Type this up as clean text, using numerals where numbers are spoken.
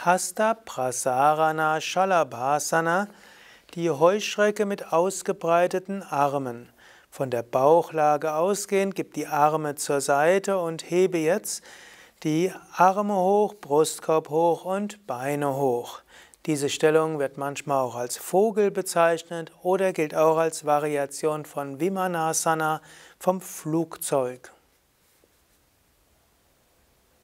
Hasta Prasarana Shalabhasana, die Heuschrecke mit ausgebreiteten Armen. Von der Bauchlage ausgehend, gib die Arme zur Seite und hebe jetzt die Arme hoch, Brustkorb hoch und Beine hoch. Diese Stellung wird manchmal auch als Vogel bezeichnet oder gilt auch als Variation von Vimanasana vom Flugzeug.